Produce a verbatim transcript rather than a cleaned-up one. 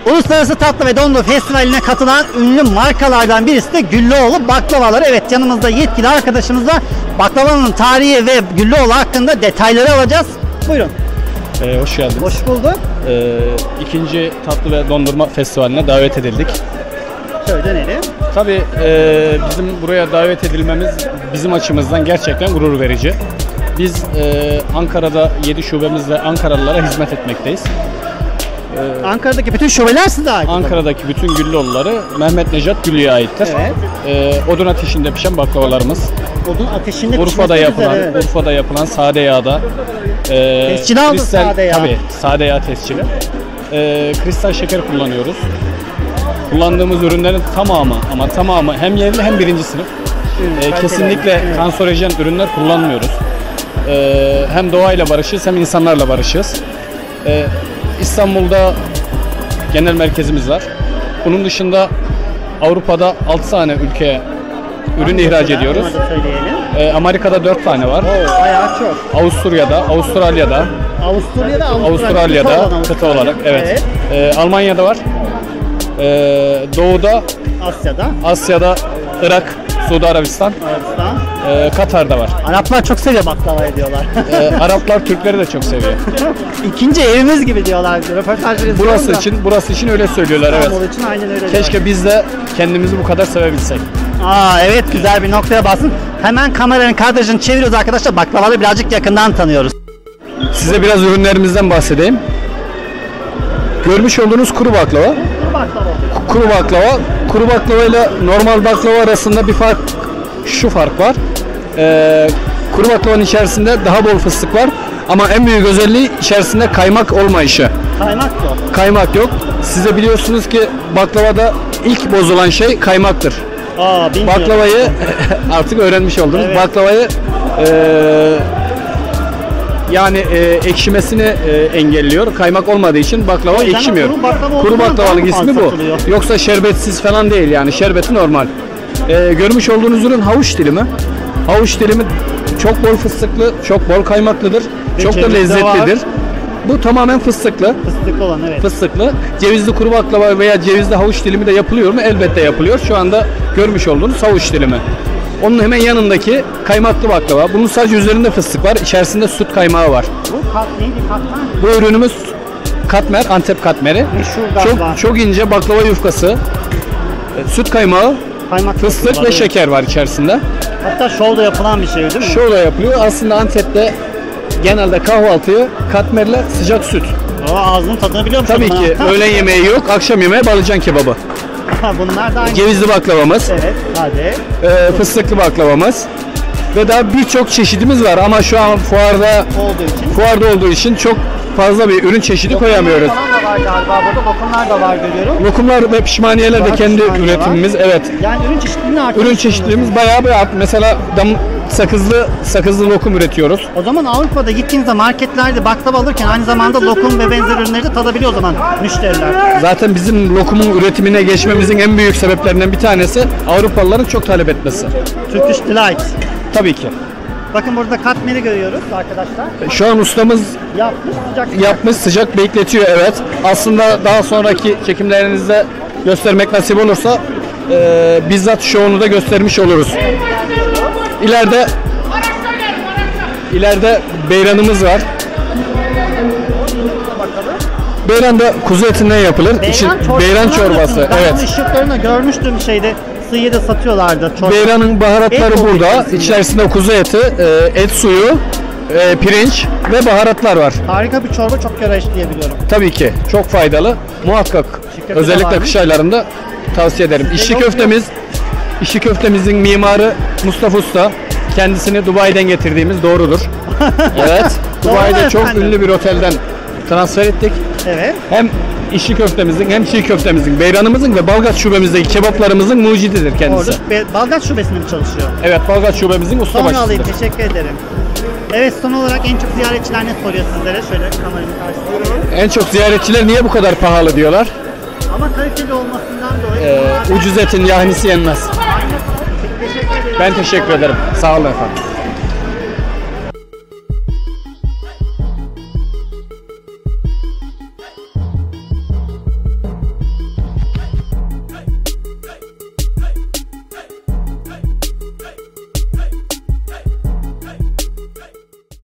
Uluslararası Tatlı ve Dondurma Festivali'ne katılan ünlü markalardan birisi de Güllüoğlu baklavaları. Evet, yanımızda yetkili arkadaşımız var. Baklavanın tarihi ve Güllüoğlu hakkında detayları alacağız. Buyurun. Ee, hoş geldiniz. Hoş bulduk. Ee, ikinci Tatlı ve Dondurma Festivali'ne davet edildik. Şöyle dönelim. Tabii e, bizim buraya davet edilmemiz bizim açımızdan gerçekten gurur verici. Biz e, Ankara'da yedi şubemizle Ankaralılara hizmet etmekteyiz. Ee, Ankara'daki bütün şubeler size ait. Ankara'daki bütün Güllüoğulları Mehmet Necat Güllü'ye aittir. Evet. Ee, odun ateşinde pişen baklavalarımız. Odun ateşinde Urfa'da yapılan, üzere, evet. Urfa'da yapılan sade yağda. E, tescil aldı sade yağ. Tabii, sade yağ tescili. E, kristal şeker kullanıyoruz. Kullandığımız ürünlerin tamamı ama tamamı hem yerli hem birinci sınıf. E, kesinlikle evet. kanserojen ürünler kullanmıyoruz. E, hem doğayla barışız hem insanlarla barışız. E, İstanbul'da genel merkezimiz var. Bunun dışında Avrupa'da altı tane ülkeye ürün Hangi ihraç mesela? ediyoruz. E, Amerika'da dört tane var. Oo, bayağı çok. Avusturya'da, Avustralya'da, Avusturya'da, Avustralya'da kıta, Avustralya. kıta olarak, evet. evet. E, Almanya'da var. E, Doğu'da, Asya'da, Asya'da, Irak, Suudi Arabistan, Arabistan. E, Katar'da var. Araplar çok seviyor baklavayı diyorlar. E, Araplar Türkleri de çok seviyor. İkinci evimiz gibi diyorlar. Röportajlarınız burası için, burası için öyle söylüyorlar, evet. Için aynen öyle Keşke diyorlar. Biz de kendimizi bu kadar sevebilsek. Aa evet, güzel bir noktaya basın. Hemen kameranın kadrajını çeviriyoruz arkadaşlar. Baklavaları birazcık yakından tanıyoruz. Size biraz ürünlerimizden bahsedeyim. Görmüş olduğunuz kuru baklava. Kuru baklava. Kuru baklava. Kuru baklava ile normal baklava arasında bir fark, şu fark var. Ee, kuru baklavanın içerisinde daha bol fıstık var. Ama en büyük özelliği içerisinde kaymak olmayışı. Kaymak yok. Kaymak yok. Size biliyorsunuz ki baklavada ilk bozulan şey kaymaktır. Aa, baklavayı artık öğrenmiş oldunuz. Evet. Baklavayı e, yani e, ekşimesini e, engelliyor. Kaymak olmadığı için baklava ekşimiyor. Kuru, baklava kuru baklavalık ismi bu. Satılıyor. Yoksa şerbetsiz falan değil, yani şerbeti normal. E, görmüş olduğunuz ürün havuç dilimi. Havuç dilimi çok bol fıstıklı, çok bol kaymaklıdır. Ve çok da lezzetlidir. Bu tamamen fıstıklı. Fıstıklı olan, evet. Fıstıklı. Cevizli kuru baklava veya cevizli havuç dilimi de yapılıyor mu? Elbette yapılıyor. Şu anda görmüş olduğunuz havuç dilimi. Onun hemen yanındaki kaymaklı baklava. Bunun sadece üzerinde fıstık var. İçerisinde süt kaymağı var. Bu kat neydi? Katmer mi? Bu ürünümüz katmer, Antep katmeri. Meşhur çok var. Çok ince baklava yufkası. Süt kaymağı, kaymak fıstık ve evet. şeker var içerisinde. Hatta şovda yapılan bir şey değil mi? Şovda yapılıyor. Aslında Antep'te genelde kahvaltıyı katmerle sıcak süt. Aa, ağzının tadını biliyor musun? Tabii ki. Öğlen yemeği yok, akşam yemeği balıcan kebabı. Bunlar da aynı. Cevizli baklavamız. Evet, hadi. Ee, fıstıklı baklavamız. Ve daha birçok çeşidimiz var ama şu an fuarda olduğu için. fuarda olduğu için çok fazla bir ürün çeşidi lokumlar koyamıyoruz. Lokumlar da var galiba burada. Lokumlar da var görüyorum. Lokumlar ve pişmaniyeler de kendi üretimimiz. Var. Evet. Yani ürün çeşitliliğini artırıyoruz. Ürün çeşitliliğimiz bayağı bir arttı. Mesela dam, sakızlı sakızlı lokum üretiyoruz. O zaman Avrupa'da gittiğinizde marketlerde baklava alırken aynı zamanda lokum ve benzer ürünleri de tadabiliyor o zaman müşteriler. Zaten bizim lokumun üretimine geçmemizin en büyük sebeplerinden bir tanesi Avrupalıların çok talep etmesi. Turkish Delight. Tabii ki. Bakın burada katmeri görüyoruz arkadaşlar. Şu an ustamız yapmış sıcak yapmış sıcak bekletiyor, evet. Aslında daha sonraki çekimlerinizde göstermek nasip olursa e, bizzat şovunu da göstermiş oluruz. İleride ileride beyranımız var. Beyran da kuzu etinden yapılır. Beyran, İçin, çorbası beyran çorbası. Ben evet. onun ışıklarını görmüştüm şeyde. Sıyı'da satıyorlardı. Çorba. Beyranın baharatları et burada. İçerisinde kuzu eti, et suyu, pirinç ve baharatlar var. Harika bir çorba, çok göreş diyebiliyorum. Tabii ki. Çok faydalı. Muhakkak. Şirketi özellikle kış aylarında tavsiye ederim. İşçi köftemiz, işçi köftemizin mimarı Mustafa Usta. Kendisini Dubai'den getirdiğimiz doğrudur. Evet. Dubai'de çok efendim. ünlü bir otelden transfer ettik. Evet. Hem işçi köftemizin hem çiğ köftemizin, beyranımızın ve Balgat şubemizdeki kebaplarımızın mucididir kendisi. Orada Balgat şubesinde mi çalışıyor? Evet, Balgat şubemizin usta Sonra başçısıdır. alayım, teşekkür ederim. Evet, son olarak en çok ziyaretçiler ne soruyor sizlere? Şöyle kameranın karşısında. En çok ziyaretçiler niye bu kadar pahalı diyorlar? Ama kaliteli olmasından dolayı. Ee, ucuz etin yahnisi yenmez. Aynen. Teşekkür ederim. Ben teşekkür ederim. Sağ olun efendim.